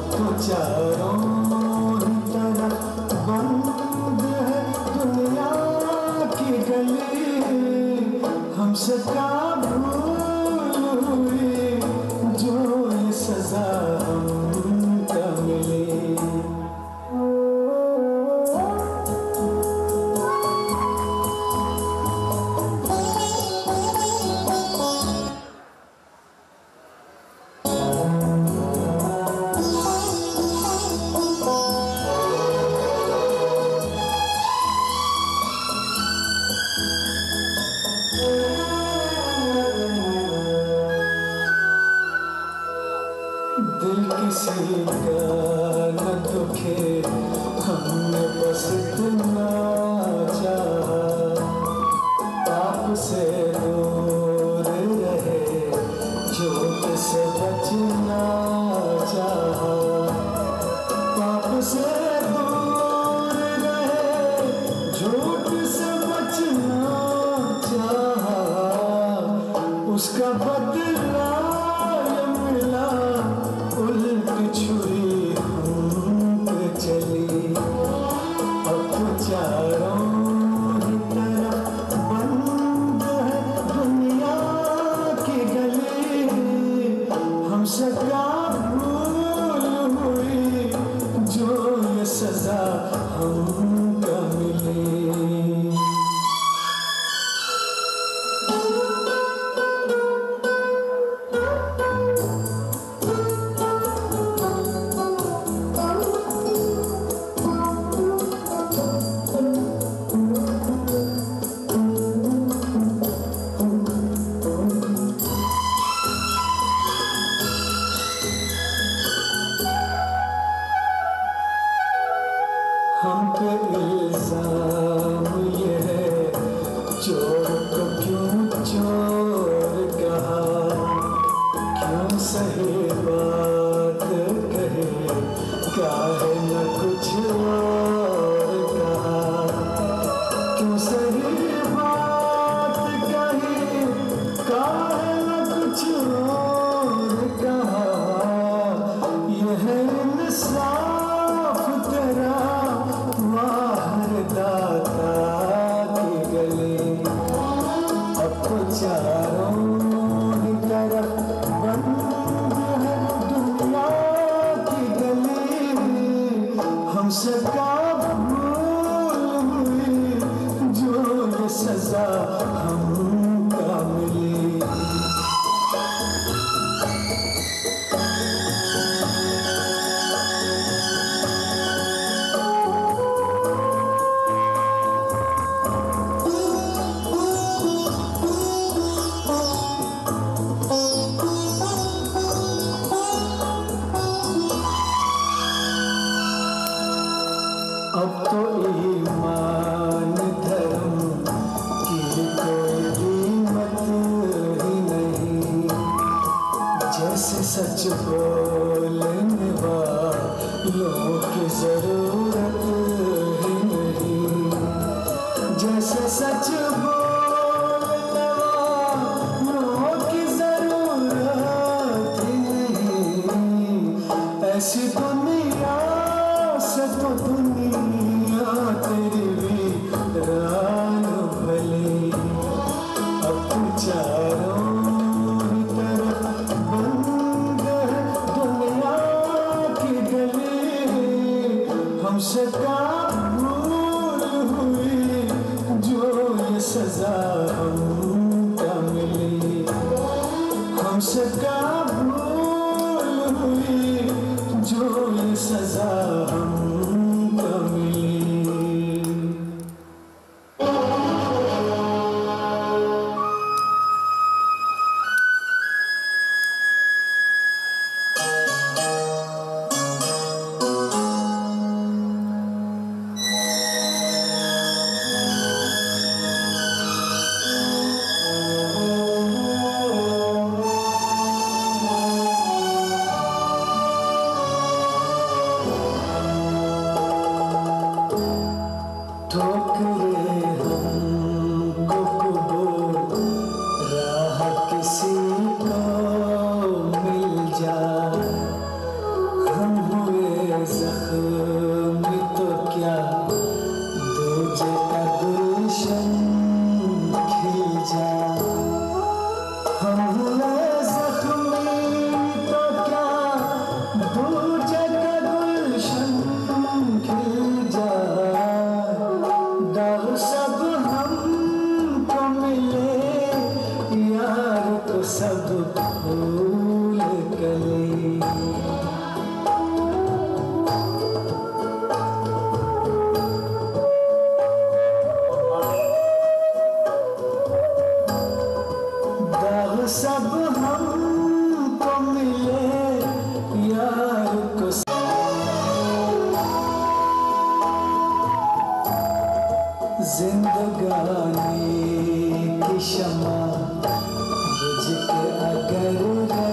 तो चारों ही तरफ बंद है दुनिया की गली, हमसे क्या भूल हुई जो ये सजा हमको मिली। दिल किसी का न दुखे, हमने बस इतना चाहा, पाप से दूर रहे, झूठ से बचना चाहा, पाप से दूर रहे, झूठ से बचना चाहा, उसका बदला मिला उल्टी छुरी हम पे चली। अब तो चारों ही तरफ बंद है दुनिया की गली, हमसे क्या भूल हुई जो ये सजा हमको मिली। हम पे इल्जाम ये है, चोर को क्यों चोर कहा, क्यों सही बात कहे, काहे न कुछ और कहा, क्यों सही बात कही, काहे न कुछ और कहा, यह है इंसाफ तेरा दाता की गली। अब तो चारों ही तरफ बंद है दुनिया की गली, हमसे क्या भूल हुई जो ये सजा हमको मिली। अब तो ईमान धर्म की कोई कीमत ही नहीं, जैसे सच बोलने वालों की जरूरत ही नहीं, जैसे सच बोलने वालों की जरूरत ही नहीं, ऐसी दुनिया से तो दुनिया तेरी वीरान भली। अब तो चारों ही तरफ बंद है दुनिया की गली, हमसे क्या भूल हुई जो ये सजा हमको मिली, हमसे क्या भूल हुई जो ये सजा हमको मिली। सब हमको मिले यार को। जिंदगानी की शमा बुझ के अगर